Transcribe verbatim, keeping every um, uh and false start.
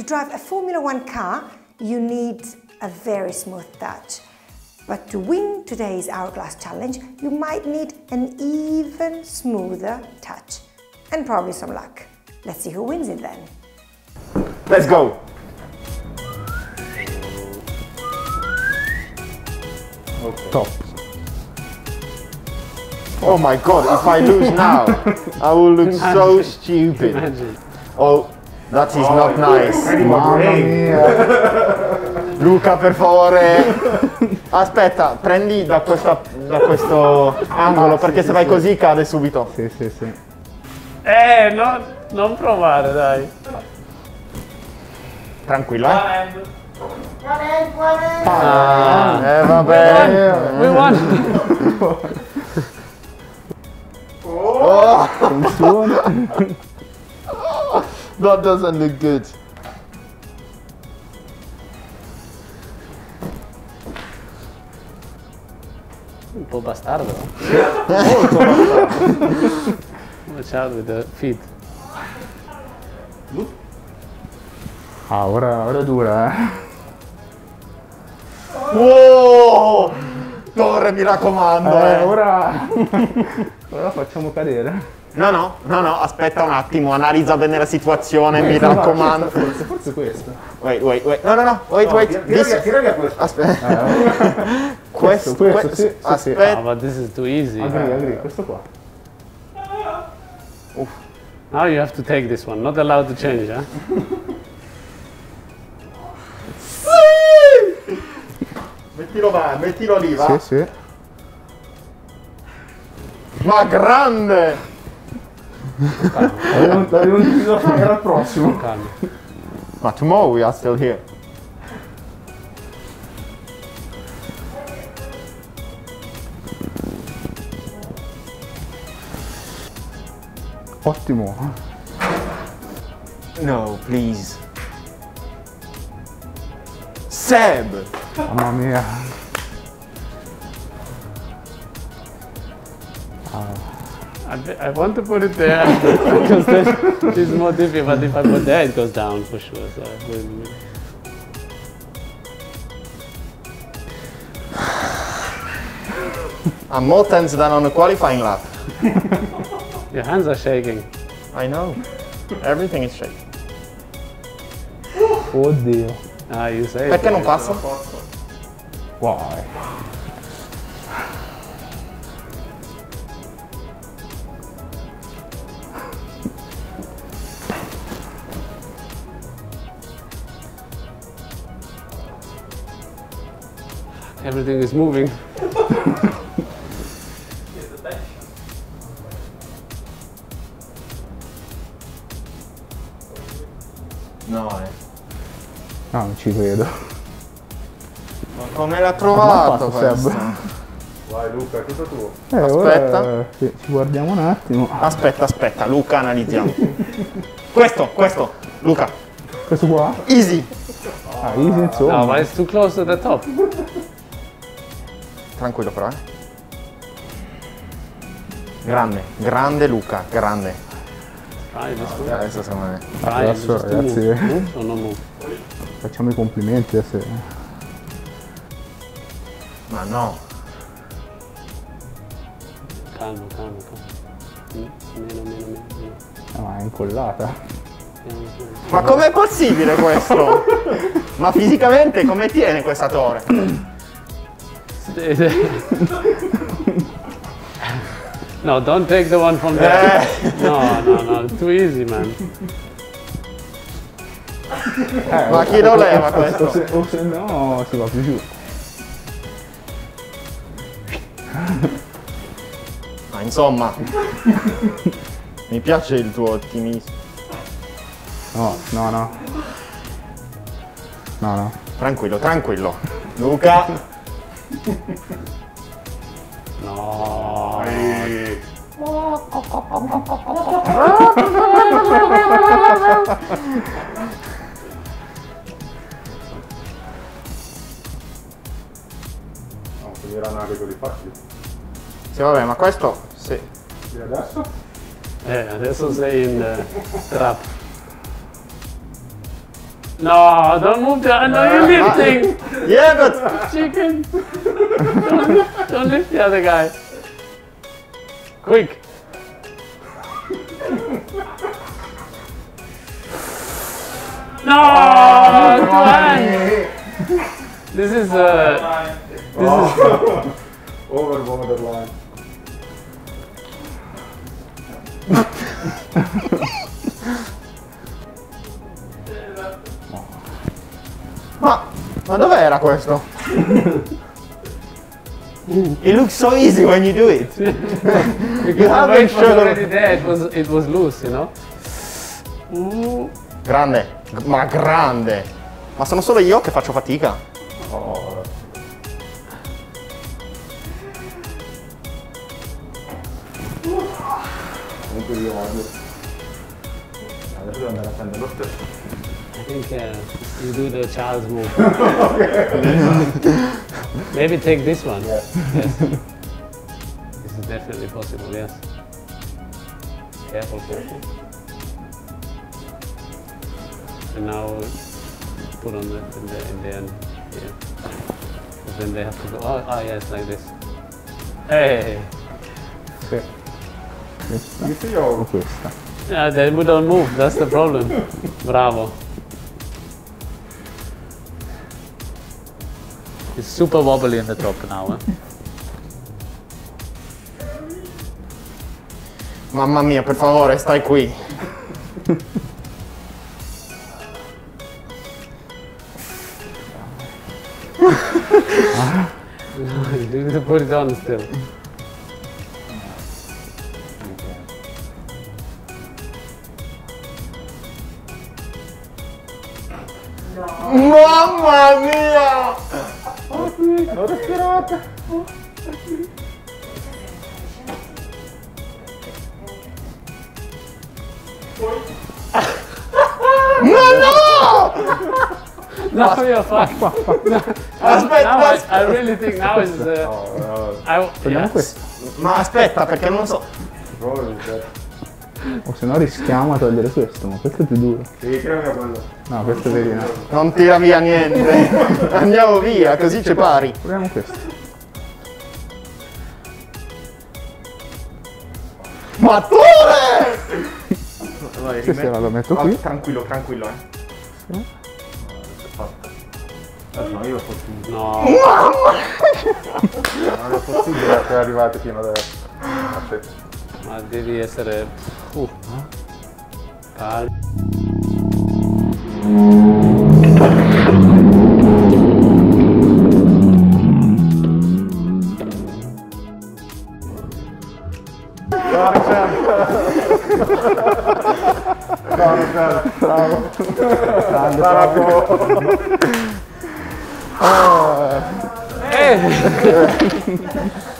drive a Formula One car, you need a very smooth touch. But to win today's Hourglass Challenge, you might need an even smoother touch. And probably some luck. Let's see who wins it then. Let's go! Okay. Top. Oh my god, if I lose now, I will look so stupid. Imagine. Oh, that is not nice. Mamma mia. Luca, per favore. Aspetta, prendi da, questa, da questo angolo, perché se vai così cade subito. Sì, sì, sì. Eh, no, non provare, dai. Tranquilla. Eh, Ah, eh vabbè. we won. Oh. Funziona. That doesn't look good. Un po' bastardo. Molto bastardo. Watch out with the feet. Ah, ora, ora è dura, eh. Wow! Torre, mi raccomando. Eh, Eh. ora... ora la facciamo cadere. No, no, no, no, aspetta un attimo, analizza bene la situazione, mi Questa, raccomando. questa, Forse, forse questa. Wait, wait, wait. No, no, no, wait, wait. Tira This- via, tira via questo. Aspetta. Eh, Questo, questo, questo, sì, sì, sì. Ah, aspetta. but this is too easy. agri, agri, questo qua. Now you have to take this one. Not allowed to change, eh? Mettilo va, mettilo lì, va. Sì, sì. Ma grande! L'avevo deciso da fare al prossimo. Calma. Ma tomorrow we are still here. Ottimo. No, please. Seb! Mamma mia. I, be- I want to put it there because that is more difficult. But if I put there, it goes down for sure. So I will- I'm more tense than on a qualifying lap. your hands are shaking. I know. Everything is shaking. Oddio. Ah, you say. it. Perché non passa? Wow. Everything is moving. No, eh. No, non ci credo. Ma come l'ha Come ha trovato fatto, Seb? questo? Vai Luca, è tutto tuo. Eh, Aspetta. ora, sì, ci guardiamo un attimo. Aspetta, aspetta, Luca, analizziamo. Questo, questo, Luca. Questo qua? Easy. Ah, easy insomma. No, but it's too close to the top. Tranquillo però, eh. Grande, grande Luca, grande. Try this one. Adesso secondo me. Try Adesso, just to ragazzi, move. Move or no move? facciamo i complimenti a se. Ma no. Calmo, calmo, calmo. Mm, Meno, meno, meno, meno. Ah, ma è incollata. Piano, piano. Ma com'è possibile questo? Ma fisicamente come tiene questa torre? No, don't take the one from there. No, no, no, too easy, man. Eh, Ma chi lo leva questo? O se, o se no si va più giù. Ma insomma. Mi piace il tuo ottimismo. No, no, no. No, no. Tranquillo, tranquillo. Luca. No. No, finiranno anche quelli facili. Sì, vabbè, ma questo sì. E adesso? Eh, adesso sei in eh, trap. No, don't move the. No, you're lifting. Yeah, but Chicken. Don't, don't lift the other guy. Quick. No, two hands. This is uh, this is. Over borderline. ma, ma dov'era questo? It looks so easy when you do it. Because have the weight it was shown. already there. It was it was loose, you know. Mm. Grande, ma grande. Ma sono solo io che faccio fatica. Oh, comunque io odio. Adesso devo andare a prendere lo stesso. I think uh, you do the child's move. Maybe take this one. Yes. Yes. This is definitely possible. Yes. Careful, careful. And now put on the in the in the end. Yeah. Because then they have to go. Oh, oh yes, like this. Hey. Sì. Questa Questo io o questa? Yeah, then we don't move. That's the problem. Bravo. It's super wobbly in the top now. Eh? Mamma mia, per favore, stai qui. You need to put it on still. Mamma mia! ho respirato. No, you're fine. No, Aspetta, now I, aspetta. I really think now is the. No, no, I, Prendiamo yes. questa. Ma aspetta, perché non so. proprio cioè. O se no rischiamo a togliere questo, ma questo è più duro. Sì, credo che quello. No, questo è vedi, no. Non tira via niente. Andiamo via, così ci pari. Proviamo questo. Mattone! Vai, Sì, sì, lo metto qui. Tranquillo, tranquillo, eh. Adesso no, io lo possibile. No. Non è possibile essere arrivati fino adesso. Aspetta. Ma devi essere. Uh. Calmo. Bravo, bravo. Bravo. Bravo. Eh!